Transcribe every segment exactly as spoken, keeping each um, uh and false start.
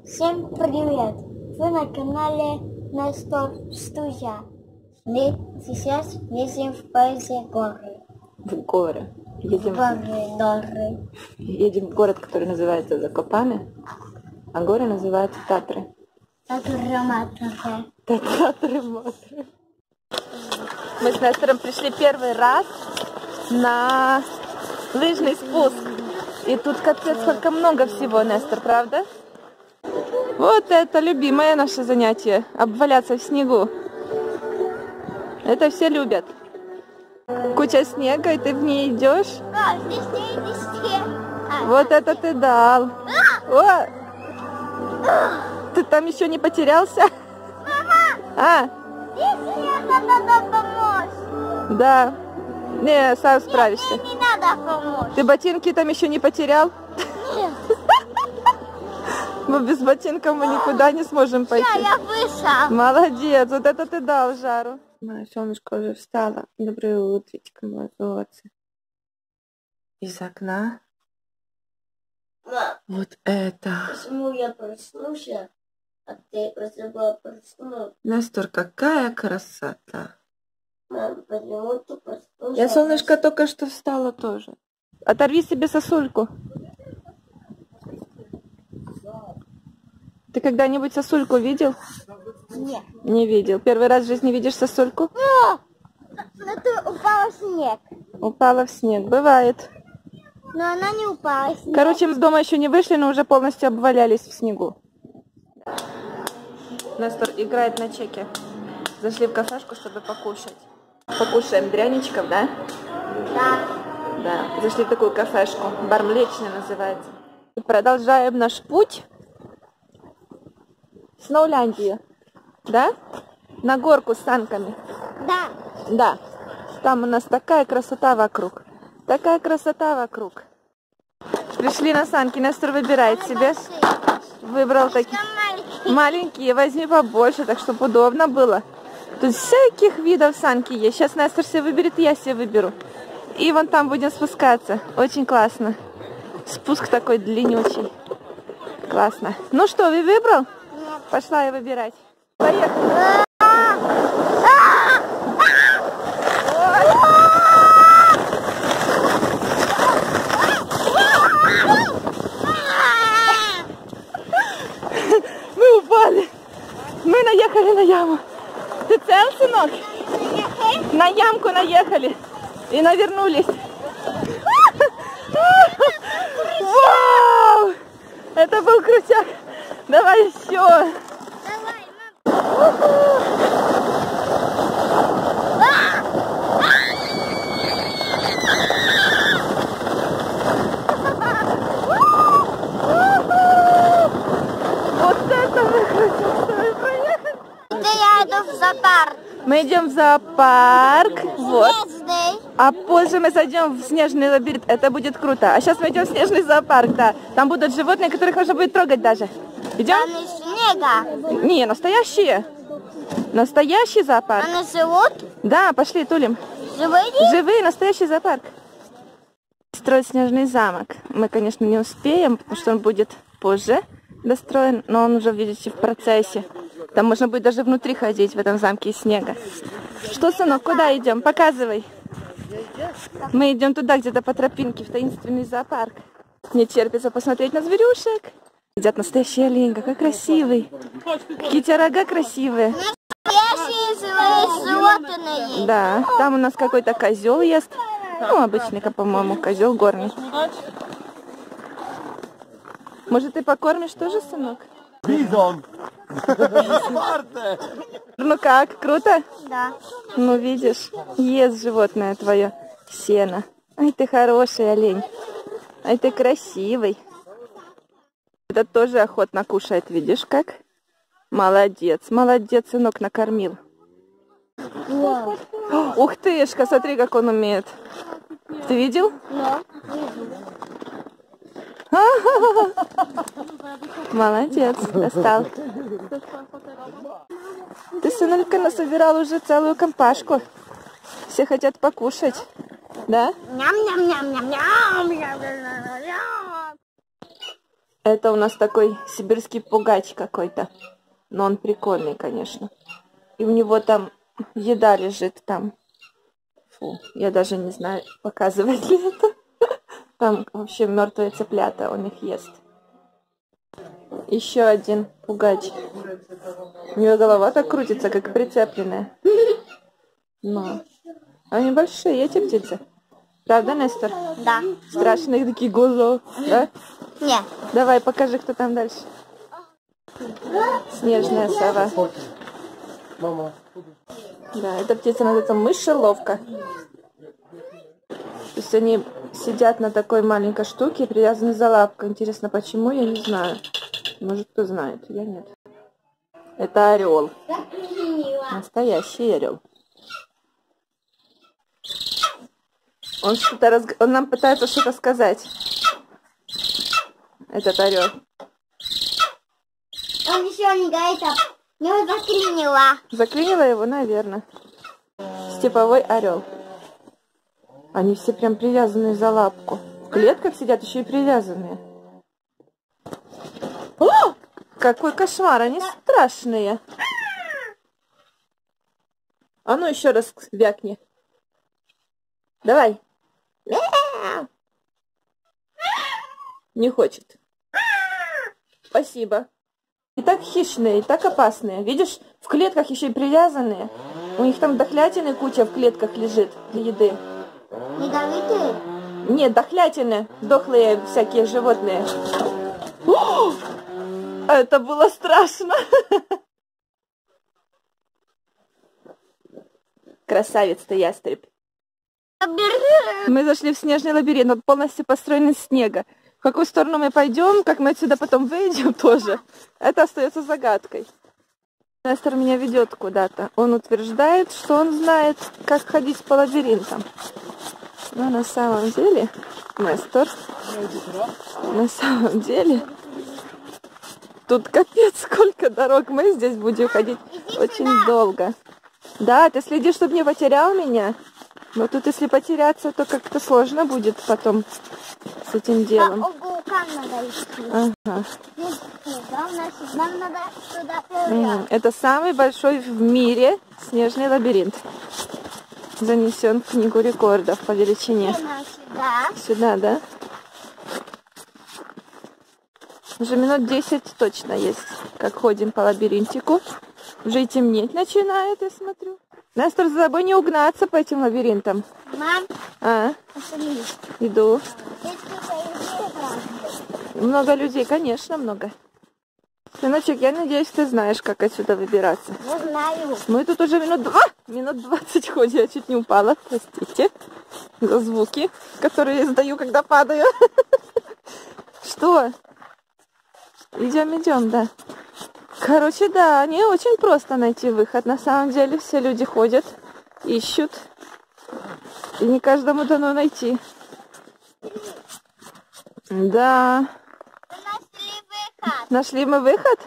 Всем привет! Вы на канале Нестор Студия. Мы сейчас едем в поезде горы. В горы. Едем Горы, горы. Едем в город, который называется Закопане, а горы называются Татры. Татры-матры. Татры-матры. Мы с Нестором пришли первый раз на лыжный спуск. И тут капец сколько много всего, Нестор, правда? Вот это любимое наше занятие. Обваляться в снегу. Это все любят. Куча снега, и ты в ней идешь. А, здесь не везде. А, Вот это ты дал. О! Ты там еще не потерялся? Мама! А? Здесь мне надо помочь. Да. Не, сам справишься. Нет, мне не надо помочь. Ты ботинки там еще не потерял? Нет. Мы без ботинков мы никуда не сможем пойти. Все, я вышел. Молодец, вот это ты дал жару. Моя солнышко уже встала. Доброе утречко, молодцы. Из окна. Мам, Вот это. почему я проснулся, а ты забыла проснуться? Нестор, какая красота. Мам, почему ты проснулся? Я, солнышко, только что встала тоже. Оторви себе сосульку. Ты когда-нибудь сосульку видел? Нет. Не видел. Первый раз в жизни видишь сосульку? Но! Но ты упала в снег. Упала в снег. Бывает. Но она не упала в снег. Короче, мы с дома еще не вышли, но уже полностью обвалялись в снегу. Нестор играет на чеке. Зашли в кафешку, чтобы покушать. Покушаем дряничков, да? Да. Да. Зашли в такую кафешку. Бар Млечный называется. И продолжаем наш путь. С Науляндии. Да? На горку с санками. Да. Да. Там у нас такая красота вокруг. Такая красота вокруг. Пришли на санки. Нестор выбирает себе. Выбрал такие Маленький. маленькие. Возьми побольше, так чтобы удобно было. Тут всяких видов санки есть. Сейчас Нестор себе выберет, я себе выберу. И вон там будем спускаться. Очень классно. Спуск такой длиннючий. Классно. Ну что, вы выбрал? Нет. Пошла я выбирать. Поехали. Мы упали. Мы наехали на яму. Ты цел, сынок? На ямку наехали. И навернулись. Вау! Это был крутяк. Давай еще. Давай, Вот это мы проехали. это я иду в зоопарк. Мы идем в зоопарк. Вот. Снежный. А позже мы зайдем в снежный лабиринт. Это будет круто. А сейчас мы идем в снежный зоопарк, да. Там будут животные, которых можно будет трогать даже. Идем? Они снега. Не, настоящие. Настоящий зоопарк. Они живут? Да, пошли, тулим. Живые? Живые, настоящий зоопарк. Строить снежный замок. Мы, конечно, не успеем, потому что он будет позже достроен, но он уже, видите, в процессе. Там можно будет даже внутри ходить, в этом замке из снега. Что, сынок, куда идем? Показывай. Мы идем туда, где-то по тропинке, в таинственный зоопарк. Не терпится посмотреть на зверюшек. Сидят настоящие олени, какой красивый. Какие у тебя рога красивые. Настоящие живые животные. Да, там у нас какой-то козел ест. Ну, обычный, по-моему, козел горный. Может, ты покормишь тоже, сынок? Бизон! Ну как, круто? Да. Ну, видишь, ест животное твое сено. Ай, ты хороший олень. Ай, ты красивый. Этот тоже охотно кушает, видишь как? Молодец, молодец, сынок, накормил. Вау. Ух тышка, смотри, как он умеет. Ты видел? Да. Молодец, достал. Ты, сынулька, насобирал уже целую компашку. Все хотят покушать, да? Ням-ням-ням-ням-ням. Это у нас такой сибирский пугач какой-то. Но он прикольный, конечно. И у него там еда лежит там. Фу, я даже не знаю, показывать ли это. Там вообще мертвые цыплята, он их ест. Еще один пугач. У него голова так крутится, как прицепленная. Но они большие, эти птицы. Правда, Нестор? Да. Страшные такие глаза, да? Нет. Давай, покажи, кто там дальше. Снежная сова. Мама. Да, эта птица называется мышеловка. То есть они сидят на такой маленькой штуке, привязаны за лапку. Интересно, почему, я не знаю. Может, кто знает, я нет. Это орел. Настоящий орел. Он что-то разг... Он нам пытается что-то сказать. Этот орел. Он еще не говорит, а его заклинило. Заклинило его, наверное. Степовой орел. Они все прям привязанные за лапку. В клетках сидят еще и привязанные. О! Какой кошмар, они страшные. А ну еще раз вякни. Давай. Не хочет. Спасибо. И так хищные, и так опасные. Видишь, в клетках еще и привязанные. У них там дохлятины куча в клетках лежит для еды. Ядовитые? Нет, дохлятины, дохлые всякие животные. О! Это было страшно. Красавец ты, ястреб. Мы зашли в снежный лабиринт, он полностью построен из снега. В какую сторону мы пойдем, как мы отсюда потом выйдем тоже, это остается загадкой. Нестор меня ведет куда-то. Он утверждает, что он знает, как ходить по лабиринтам. Но на самом деле, Нестор, на самом деле, тут капец сколько дорог. Мы здесь будем ходить очень долго. Да, ты следишь, чтобы не потерял меня. Но тут, если потеряться, то как-то сложно будет потом с этим делом. По уголкам надо идти. Ага. Главное, нам надо туда М, Это самый большой в мире снежный лабиринт. Занесен в книгу рекордов по величине. Сюда. Сюда, да? Уже минут десять точно есть, как ходим по лабиринтику. Уже и темнеть начинает, я смотрю. Нестор, за тобой не угнаться по этим лабиринтам. Мам, А, посмотри. иду. Здесь какая-то Много людей, конечно, много. Сыночек, я надеюсь, ты знаешь, как отсюда выбираться. Я знаю. Мы тут уже минут два, минут двадцать ходим. Я чуть не упала, простите, за звуки, которые я издаю, когда падаю. Что? Идем, идем, да. Короче, да, не очень просто найти выход. На самом деле все люди ходят, ищут. И не каждому дано найти. Да. Мы нашли выход. Нашли мы выход?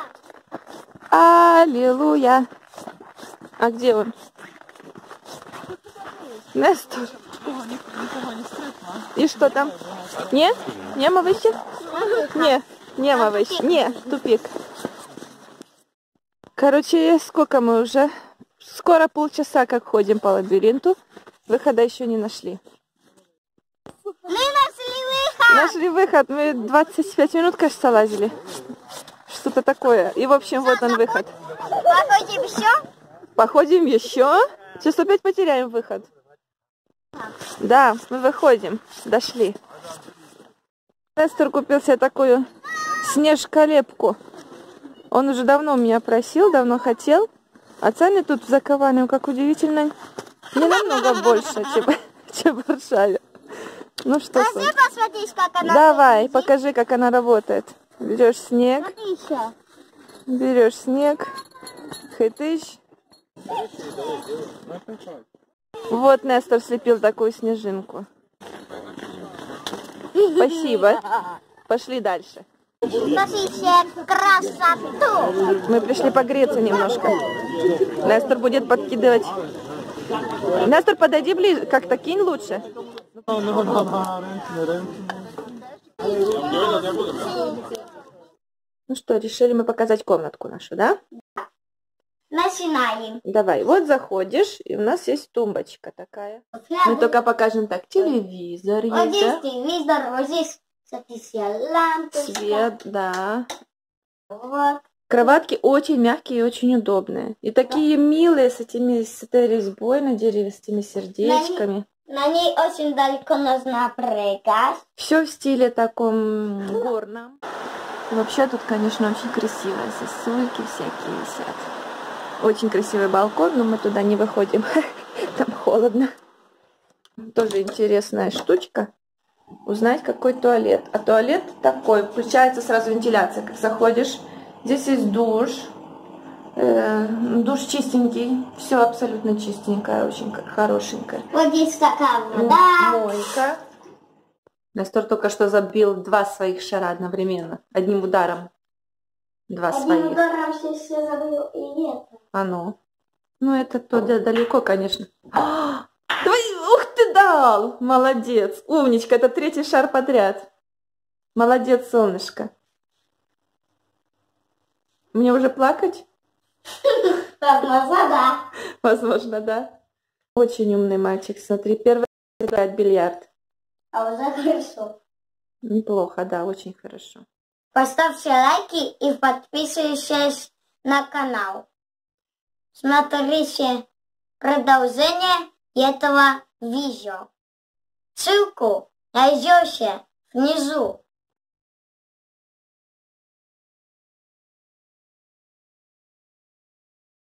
Да. Аллилуйя. А где он? Нестор. И что там? Не? Нема выйти? Не, нема выйти. Не, тупик. Короче, сколько мы уже? Скоро полчаса как ходим по лабиринту. Выхода еще не нашли. Мы нашли выход. Нашли выход. Мы двадцать пять минут, кажется, лазили. Что-то такое. И, в общем, вот он выход. Походим еще? Походим еще. Сейчас опять потеряем выход. Да, мы выходим. Дошли. Нестор купил себе такую снежколепку. Он уже давно меня просил, давно хотел. А цены тут закованы, как удивительно, не намного больше, чем, чем в Варшаве. Ну что, Пошли сын? посмотреть, как она Давай, выглядит. покажи, как она работает. Берешь снег, Смотри еще. берешь снег, хытыщ. Вот Нестор слепил такую снежинку. Спасибо. Пошли дальше. Смотрите красоту. Мы пришли погреться немножко. Нестор будет подкидывать. Нестор, подойди ближе. Как-то кинь лучше. Ну что, решили мы показать комнатку нашу, да? Начинаем. Давай, вот заходишь, и у нас есть тумбочка такая. Мы только покажем так, телевизор Вот есть, здесь да? телевизор, вот здесь, кстати, лампочка. Свет, да. Вот. Кроватки очень мягкие и очень удобные. И такие милые, с этими, с этой резьбой на дереве, с этими сердечками. На ней очень далеко нужно прыгать. Все в стиле таком горном. Вообще тут, конечно, очень красиво. Сосульки всякие висят. Очень красивый балкон, но мы туда не выходим. Там холодно. Тоже интересная штучка. Узнать, какой туалет. А туалет такой. Включается сразу вентиляция. Как заходишь, здесь есть душ. Э, душ чистенький. Все абсолютно чистенькое, очень хорошенькое. Вот здесь такая вода. Мойка. Настор только что забил два своих шара одновременно. Одним ударом. Два Одним своих. ударом сейчас я забыл и это. А ну. Ну, это туда далеко, конечно. А, давай, ух ты дал! Молодец. Умничка, это третий шар подряд. Молодец, солнышко. Мне уже плакать? Возможно, да. Возможно, да. Очень умный мальчик, смотри. Первый играет в бильярд. А уже хорошо. Неплохо, да, очень хорошо. Поставьте лайки и подписывайтесь на канал. Смотрите продолжение этого видео. Ссылку найдете внизу.